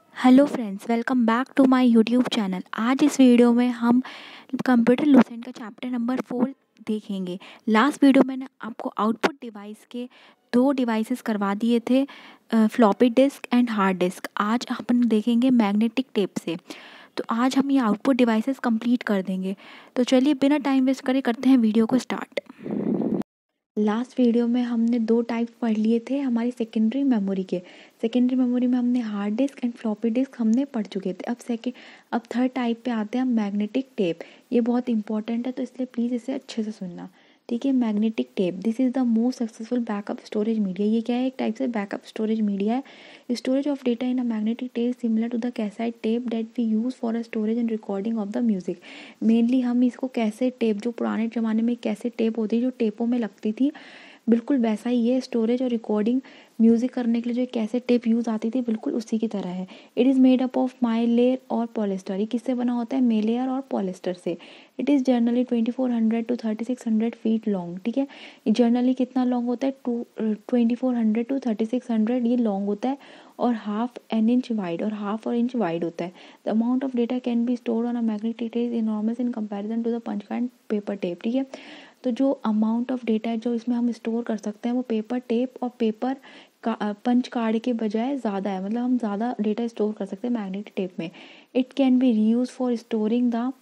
Hello friends, welcome back to my YouTube channel. आज इस video में हम कंप्यूटर लूसेंट का चैप्टर नंबर 4 देखेंगे। लास्ट वीडियो मैंने आपको आउटपुट डिवाइस के दो डिवाइसेस करवा दिए थे, floppy disk and hard disk. आज अपन देखेंगे मैग्नेटिक टेप से। तो आज हम ये आउटपुट डिवाइसेस कंप्लीट कर देंगे। तो चलिए बिना टाइम वेस्ट करे करते हैं वीडियो को स्टार्ट। लास्ट वीडियो में हमने दो टाइप्स पढ़ लिए थे हमारी सेकेंडरी मेमोरी के। सेकेंडरी मेमोरी में हमने hard disk and floppy disk हमने पढ़ चुके थे। अब थर्ड टाइप पे आते हैं हम, मैग्नेटिक टेप। ये बहुत इंपॉर्टेंट है, तो इसलिए प्लीज़ इसे अच्छे से सुनना। ठीक है, magnetic tape, this is the most successful backup storage media. ये क्या है? एक टाइप से बैकअप स्टोरेज मीडिया है। Storage of data in a magnetic tape similar to the cassette tape that we use for a storage and recording of the music. Mainly हम इसको cassette tape, जो पुराने ज़माने में कैसेट टेप होती है जो टेपों में लगती थी, बिल्कुल वैसा ही है। स्टोरेज और रिकॉर्डिंग म्यूजिक करने के लिए जो कैसेट टेप यूज़ आती थी, बिल्कुल उसी की तरह है। It is made up of mylar और पॉलिस्टर। ये किससे बना होता है? मेलेयर और पॉलिस्टर से। It is generally 2400 to 3600 feet long. ठीक है, जनरली कितना लॉन्ग होता है? 2400 टू 3600 ये लॉन्ग होता है, और हाफ एन इंच वाइड और हाफ और इंच वाइड होता है। The amount of data can be stored on a magnetic tape is enormous in comparison to the punch card paper tape. ठीक है, तो जो अमाउंट ऑफ डेटा है जो इसमें हम स्टोर कर सकते हैं, वो पेपर टेप और पेपर का पंच कार्ड के बजाय ज़्यादा है। मतलब हम ज़्यादा डेटा स्टोर कर सकते हैं मैग्नेटिक टेप में। It can be reuse for storing the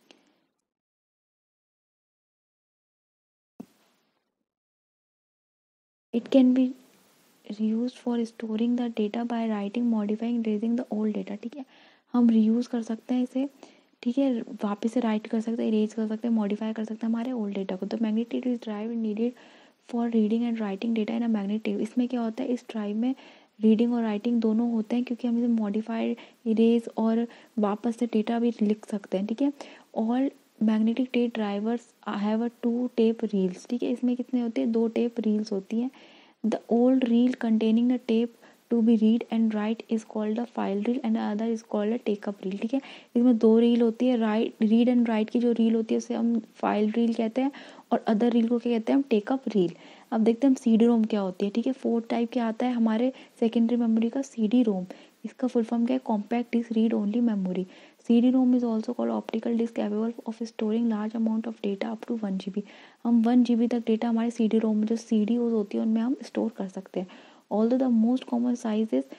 it can be reuse for storing the data by writing, modifying, erasing the old data. ठीक है, हम रीयूज कर सकते हैं इसे। ठीक है, वापस से राइट कर सकते हैं, इरेज कर सकते हैं, मॉडिफाई कर सकते हैं हमारे ओल्ड डेटा को। तो magnetic is drive needed for reading and writing data in a magnetic. इसमें क्या होता है? इस ड्राइव में रीडिंग और राइटिंग दोनों होते हैं, क्योंकि हम इसे मॉडिफाइड, इरेज और वापस से डेटा भी लिख सकते हैं। ठीक है, all magnetic tape drivers have a 2 tape reels. ठीक है, इसमें कितने होते हैं? 2 टेप रील्स होती हैं। The old reel containing the tape to be read and write is called a file reel and the other is called a take up reel। ठीक है, इसमें दो रील होती है। रीड एंड राइट की जो रील होती है उसे हम फाइल रील कहते हैं, और अदर रील को क्या कहते हैं? हम टेक अप रील। अब देखते हैं हम सी डी रोम क्या होती है। ठीक है, 4 टाइप के आता है हमारे सेकेंडरी मेमोरी का सी डी रोम। इसका फुल फॉर्म क्या है? Compact disc read only memory. C D ROM is also called optical disc capable of storing large amount of data up to 1 GB। हम 1 GB तक डेटा हमारे सी डी रोम में, जो सी D होती है, उनमें हम स्टोर कर सकते हैं। Although the most common size is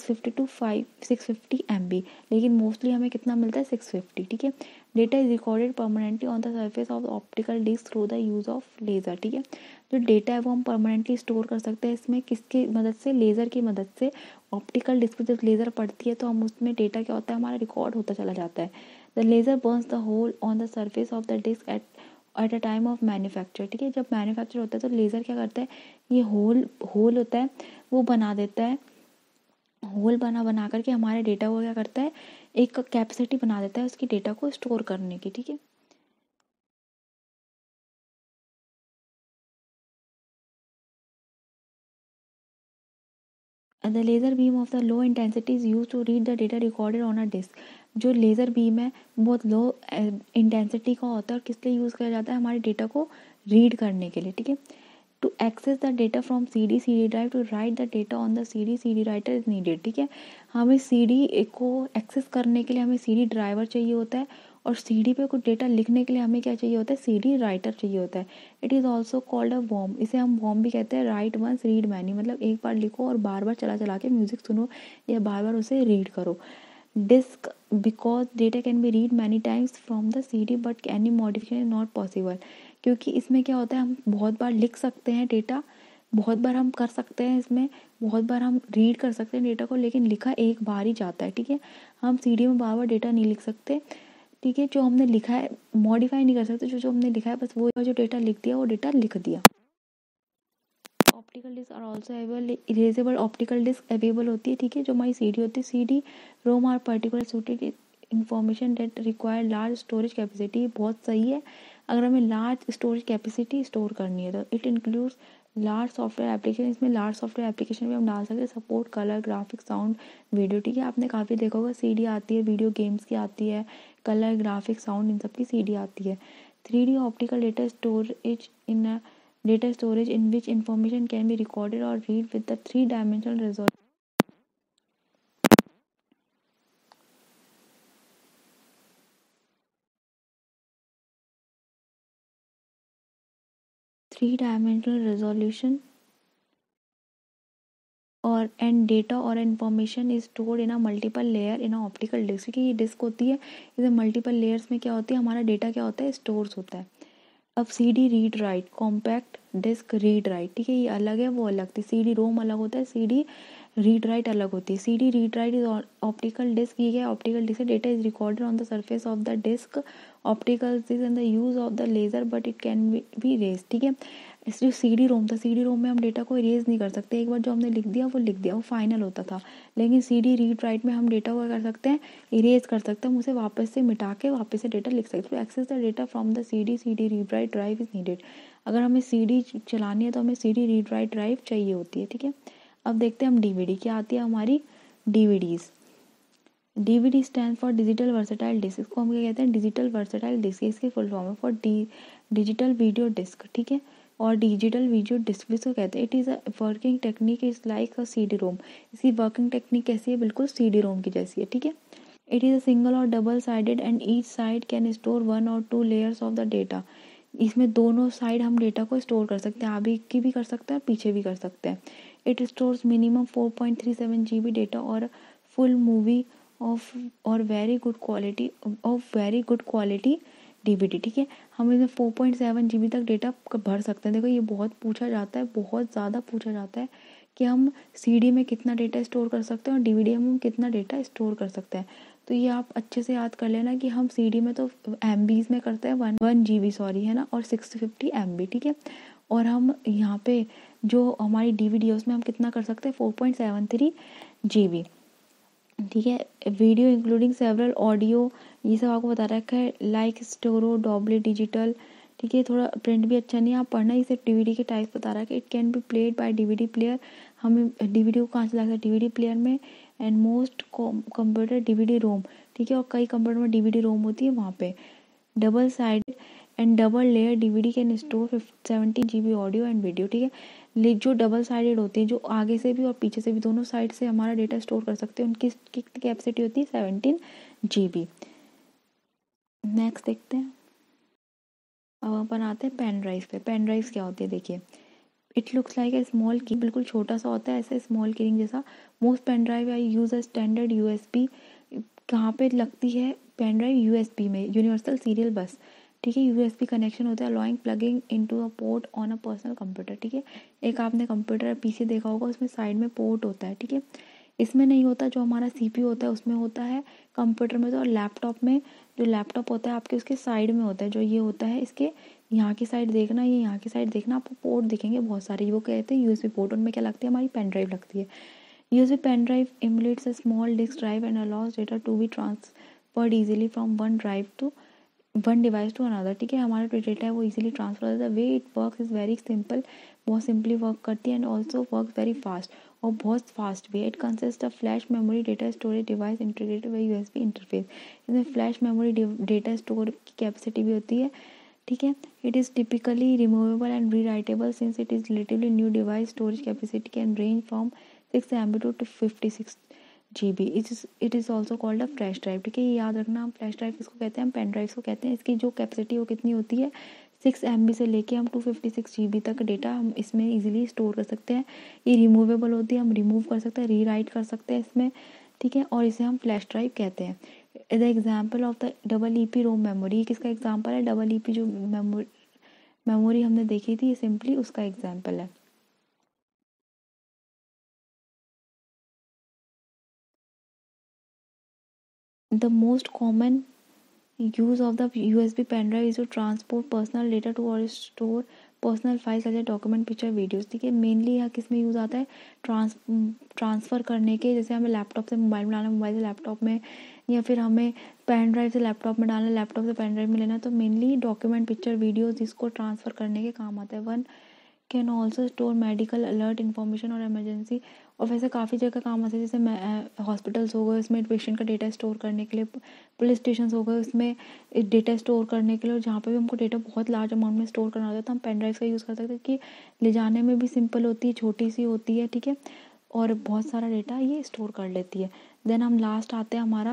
650 लेकिन मोस्टली हमें कितना मिलता है? 650। ठीक है, data is recorded permanently on the surface of optical disc through the use of laser. ठीक है, जो डेटा है वो हम परमानेंटली स्टोर कर सकते हैं इसमें, किसकी मदद से? लेज़र की मदद से। ऑप्टिकल डिस्क पर जब लेज़र पड़ती है तो हम उसमें डेटा क्या होता है? हमारा रिकॉर्ड होता चला जाता है। The laser burns the hole on the surface of the disc at a time of manufacture. ठीक है, जब मैन्युफैक्चर होता है तो लेज़र क्या करता है? ये होल होल होता है, वो बना देता है। होल बना बना करके हमारे डेटा को क्या करता है? एक कैपेसिटी बना देता है उसकी डेटा को स्टोर करने की। ठीक है, the laser beam of the low intensity is use to read the data recorded on a disc. जो लेज़र बीम है बहुत लो इंटेंसिटी का होता है, और किस लिए यूज़ किया जाता है? हमारे डेटा को रीड करने के लिए। ठीक है, to access the data from C D drive to write the data on the C D writer is needed. ठीक है, हमें सी डी को एक्सेस करने के लिए हमें सी डी ड्राइवर चाहिए होता है, और सी डी पे कुछ डेटा लिखने के लिए हमें क्या चाहिए होता है? सी डी राइटर चाहिए होता है। It is also called a worm. इसे हम वॉर्म भी कहते हैं। राइट वंस रीड मैनी, मतलब एक बार लिखो और बार बार चला चला के म्यूजिक सुनो, या बार बार उसे रीड करो। Disc, because data can be read many times from the C D but any modification is not possible. क्योंकि इसमें क्या होता है? हम बहुत बार लिख सकते हैं डेटा, बहुत बार हम कर सकते हैं इसमें, बहुत बार हम रीड कर सकते हैं डेटा को, लेकिन लिखा एक बार ही जाता है। ठीक है, हम सी डी में बार बार डेटा नहीं लिख सकते। ठीक है, जो हमने लिखा है मॉडिफाई नहीं कर सकते। जो जो हमने लिखा है बस वो जो डेटा लिख दिया वो डेटा लिख दिया। Optical disc are also available. Erasable optical disc available होती है। ठीक है, जो हमारी सी डी होती है, C D ROM are particular suited information that require large storage capacity. बहुत सही है, अगर हमें लार्ज स्टोरेज कैपेसिटी स्टोर करनी है तो। It includes large software application. इसमें लार्ज सॉफ्टवेयर एप्लीकेशन भी हम डाल सकते हैं, support colour, graphic, sound, video. ठीक है, आपने काफ़ी देखा होगा सी डी आती है, वीडियो गेम्स की आती है, कलर, ग्राफिक, साउंड, इन सब की सी डी आती है। 3D optical data storage in data storage in which information can be recorded or read with the 3 dimensional resolution 3 dimensional resolution और एंड डेटा और information is stored in a multiple layer in a optical disc. क्योंकि ये disc होती है, इसे multiple layers में क्या होती है, हमारा डेटा क्या होता है, स्टोर्स होता है। अब C D read write, compact disc read write, ठीक है, ये अलग है वो अलग थी। सी डी रोम अलग होता है, सी डी रीड राइट अलग होती है। C D read write is optical disc, ये क्या optical disc, data is recorded on the surface of the disc optical disc and the use of the laser but it can be erase, ठीक है। इस जो सी D रोम था, सी D रोम में हम data को इरेज नहीं कर सकते, एक बार जो हमने लिख दिया वो फाइनल होता था। लेकिन सी डी रीड राइट में हम डेटा को कर सकते हैं, इरेज कर सकते हैं, हम उसे वापस से मिटा के वापस से डेटा लिख सकते हैं। Access the data from the C D read write drive is needed. अगर हमें सी डी चलानी है तो हमें C D read write drive चाहिए होती है, ठीक है। अब देखते हैं हम डीवीडी क्या आती है हमारी, DVDs. DVD stand for digital versatile disc, इसको हम क्या कहते हैं, डिजिटल वर्सेटाइल डिस्क, इसकी फुल फॉर्म है फॉर डिजिटल वीडियो डिस्क, ठीक है। और डिजिटल वीडियो डिस्क इसको कहते हैं। It is a working technique is like a C D ROM, इसकी वर्किंग टेक्निक कैसी है, बिल्कुल सी डी रोम की जैसी है, ठीक है। इट इज़ अ सिंगल और double sided and each side can store 1 और 2 लेयर्स ऑफ द डेटा। इसमें दोनों साइड हम डेटा को स्टोर कर सकते हैं, आगे की भी कर सकते हैं और पीछे भी कर सकते हैं। It stores minimum 4.37 GB data और फुल मूवी ऑफ और वेरी गुड क्वालिटी डीवीडी, ठीक है। हम इसमें 4.7 GB तक डेटा भर सकते हैं। देखो ये बहुत पूछा जाता है, बहुत ज़्यादा पूछा जाता है कि हम सीडी में कितना डेटा स्टोर कर सकते हैं और डीवीडी में हम कितना डेटा स्टोर कर सकते हैं। तो ये आप अच्छे से याद कर लेना कि हम सीडी में तो MBs में करते हैं, 1 GB सॉरी है ना, और 650 MB, ठीक है। और हम यहाँ पे जो हमारी डीवीडी है उसमें हम कितना कर सकते हैं, 4.73 GB, ठीक है। वीडियो इंक्लूडिंग सेवरल ऑडियो, ये सब आपको बता रखा है, लाइक स्टोरो डॉबले डिजिटल, ठीक है। थोड़ा प्रिंट भी अच्छा नहीं है, आप पढ़ना ही सिर्फ डीवीडी के टाइप बता रहा है कि it can be played by DVD player, हमें डीवीडी को कहाँ से ला सकते हैं, डीवीडी प्लेयर में, and most computer DVD ROM, ठीक है। और कई कंप्यूटर में डीवीडी रोम होती है वहाँ पे। Double side and double layer DVD can store 17 GB audio and video, ठीक है। जो डबल साइडेड होती है, जो आगे से भी और पीछे से भी दोनों साइड से हमारा डेटा स्टोर कर सकते हैं, उनकी कैपेसिटी होती है 17 GB। नेक्स्ट देखते हैं। अब अपन आते हैं पेन ड्राइव पे। पेन ड्राइव क्या होती है, देखिए, it looks like a small key, बिल्कुल छोटा सा होता है ऐसे स्मॉल कीरिंग जैसा। Most pen drive I use a standard USB, कहाँ पे लगती है पेन ड्राइव, USB में, यूनिवर्सल सीरियल बस, ठीक है। USB कनेक्शन होता है allowing plugging into a port on a personal computer, ठीक है। एक आपने कंप्यूटर PC देखा होगा, उसमें साइड में पोर्ट होता है, ठीक है। इसमें नहीं होता, जो हमारा CPU होता है उसमें होता है, कंप्यूटर में तो। और लैपटॉप में, जो लैपटॉप होता है आपके उसके साइड में होता है, जो ये होता है इसके यहाँ की साइड देखना, ये यहाँ की साइड देखना, आपको पोर्ट दिखेंगे बहुत सारे, वो कहते हैं USB पोर्ट। उनमें क्या लगती है, हमारी पेन ड्राइव लगती है। USB pen drive emulates a small disk drive and allows data to be transferred easily from one device to another, ठीक है। हमारा जो डेटा है वो इजीली ट्रांसफर होता है। Way it work is very simple, बहुत सिंपली वर्क करती है, and also work very fast, और बहुत फास्ट भी है। It consist of flash memory data storage device integrated by USB interface. इसमें फ्लैश मेमोरी डेटा स्टोर की कैपेसिटी भी होती है, ठीक है। It is typically removable and rewritable since it is relatively new device. Storage capacity can range from 6 MB to 56 GB। It is also called a flash drive, ठीक है। ये याद रखना, हम फ्लैश ड्राइव किसको कहते हैं, हम पेन ड्राइव को कहते हैं। इसकी जो कैपेसिटी वो कितनी होती है, 6 MB से लेके हम 256 GB तक डेटा हम इसमें इजीली स्टोर कर सकते हैं। ये रिमूवेबल होती है, हम रिमूव कर सकते हैं, रीराइट कर सकते हैं इसमें, ठीक है। और इसे हम फ्लैश ड्राइव कहते हैं। The example of the EEP ROM memory, किसका एग्जाम्पल है, EEP जो मेमोरी हमने देखी थी, सिंपली उसका एग्जाम्पल है। The most common use of the USB pen drive is to transport personal data to or store personal file जैसे document, picture, videos, ठीक है। मेनली यहाँ किस में यूज़ आता है, ट्रांसफ़र करने के, जैसे हमें लैपटॉप से मोबाइल में डालना, मोबाइल से लैपटॉप में, या फिर हमें पेन ड्राइव से लैपटॉप में डालना, लैपटॉप से पेन ड्राइव में लेना, तो मेनली डॉक्यूमेंट, पिक्चर, वीडियोस इसको ट्रांसफ़र करने के काम आता है। One can also store medical alert information और इमरजेंसी, और वैसे काफ़ी जगह काम आते हैं, जैसे हॉस्पिटल्स हो गए उसमें पेशेंट का डेटा स्टोर करने के लिए, पुलिस स्टेशन हो गए उसमें डेटा स्टोर करने के लिए, और जहाँ पे भी हमको डेटा बहुत लार्ज अमाउंट में स्टोर करना होता है तो हम पेन ड्राइव का यूज़ कर सकते हैं, कि ले जाने में भी सिंपल होती है, छोटी सी होती है, ठीक है, और बहुत सारा डेटा ये स्टोर कर लेती है। देन हम लास्ट आते हैं हमारा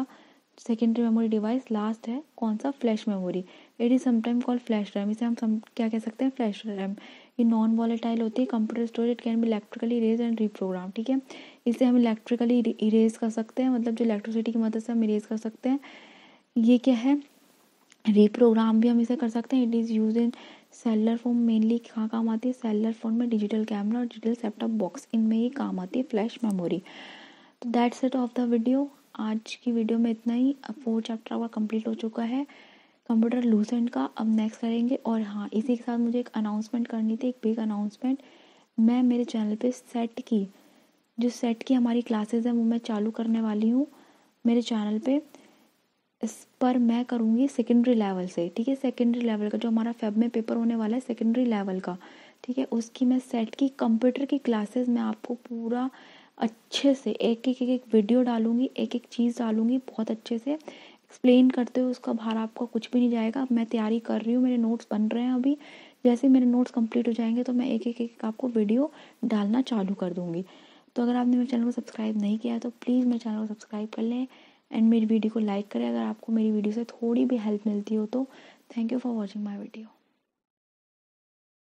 सेकेंडरी मेमोरी डिवाइस लास्ट है कौन सा, flash memory. It is sometime called flash RAM, इसे हम क्या कह सकते हैं, फ्लैश रैम। ये नॉन वॉलेटाइल होती है, computer storage, it can be electrically erase and reprogram, ठीक है। इसे हम इलेक्ट्रिकली इरेज कर सकते हैं, मतलब जो इलेक्ट्रिसिटी की मदद से हम इरेज कर सकते हैं। ये क्या है, रीप्रोग्राम भी हम इसे कर सकते हैं। It is use in cellular phone, mainly कहाँ काम आती है, सेलुलर फोन में, डिजिटल कैमरा और डिजिटल सेट टॉप बॉक्स, इनमें ही काम आती है फ्लैश मेमोरी। तो that's it of the video. आज की वीडियो में इतना ही। अब 4 चैप्टर हमारा कंप्लीट हो चुका है कंप्यूटर लूसेंट का। अब नेक्स्ट करेंगे। और हाँ, इसी के साथ मुझे एक अनाउंसमेंट करनी थी, एक बिग अनाउंसमेंट। मैं मेरे चैनल पे सेट की हमारी क्लासेस हैं वो मैं चालू करने वाली हूँ मेरे चैनल पे। इस पर मैं करूँगी सेकेंडरी लेवल से, ठीक है। सेकेंडरी लेवल का जो हमारा फेब में पेपर होने वाला है सेकेंडरी लेवल का, ठीक है, उसकी मैं सेट की कंप्यूटर की क्लासेस मैं आपको पूरा अच्छे से एक वीडियो डालूंगी, एक एक चीज़ डालूंगी, बहुत अच्छे से एक्सप्लेन करते हुए। उसका बाहर आपको कुछ भी नहीं जाएगा। मैं तैयारी कर रही हूँ, मेरे नोट्स बन रहे हैं अभी। जैसे मेरे नोट्स कंप्लीट हो जाएंगे तो मैं एक आपको वीडियो डालना चालू कर दूँगी। तो अगर आपने मेरे चैनल को सब्सक्राइब नहीं किया है तो प्लीज़ मेरे चैनल को सब्सक्राइब कर लें एंड मेरी वीडियो को लाइक करें अगर आपको मेरी वीडियो से थोड़ी भी हेल्प मिलती हो तो। Thank you for watching my video.